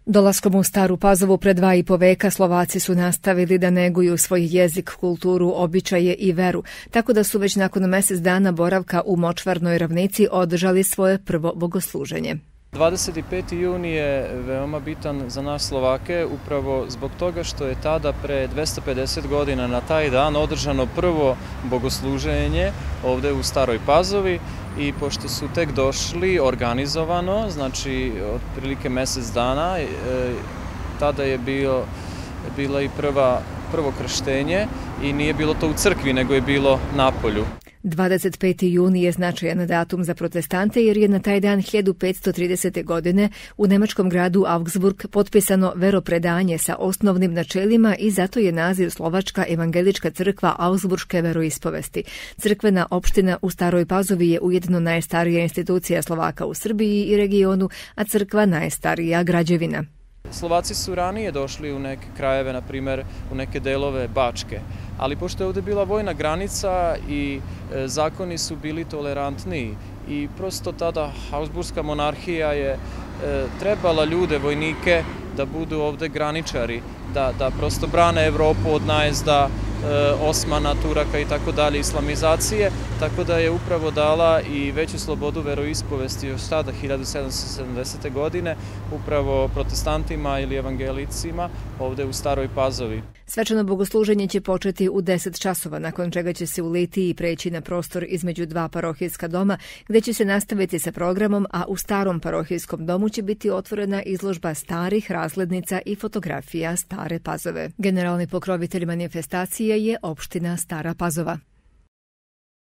Dolaskom u Staru Pazovu pre 2,5 veka Slovaci su nastavili da neguju svoj jezik, kulturu, običaje i veru, tako da su već nakon mjesec dana boravka u Močvarnoj ravnici održali svoje prvo bogosluženje. 25. juni je veoma bitan za nas Slovake upravo zbog toga što je tada pre 250 godina na taj dan održano prvo bogosluženje ovde u Staroj Pazovi i pošto su tek došli organizovano, znači otprilike mjesec dana, tada je bila i prvo krštenje i nije bilo to u crkvi nego je bilo napolju. 25. juni je značajan datum za protestante jer je na taj dan 1530. godine u nemačkom gradu Augsburg potpisano veropredanje sa osnovnim načelima i zato je naziv Slovačka evangelička crkva Augsburške veroispovesti. Crkvena opština u Staroj Pazovi je ujedno najstarija institucija Slovaka u Srbiji i regionu, a crkva najstarija građevina. Slovaci su ranije došli u neke krajeve, na primjer u neke delove Bačke, ali pošto je ovdje bila vojna granica i zakoni su bili tolerantniji i prosto tada Habsburška monarhija je trebala ljude, vojnike, da budu ovdje graničari, da prosto brane Evropu od najezda Osmana, Turaka i tako dalje, islamizacije, tako da je upravo dala i veću slobodu veroispovesti još tada 1770. godine upravo protestantima ili evangelicima ovde u Staroj Pazovi. Svečano bogosluženje će početi u 10 časova, nakon čega će se u Litiji preći na prostor između dva parohijska doma, gde će se nastaviti sa programom, a u starom parohijskom domu će biti otvorena izložba starih razglednica i fotografija Stare Pazove. Generalni pokrovitelj manifestacije je opština Stara Pazova.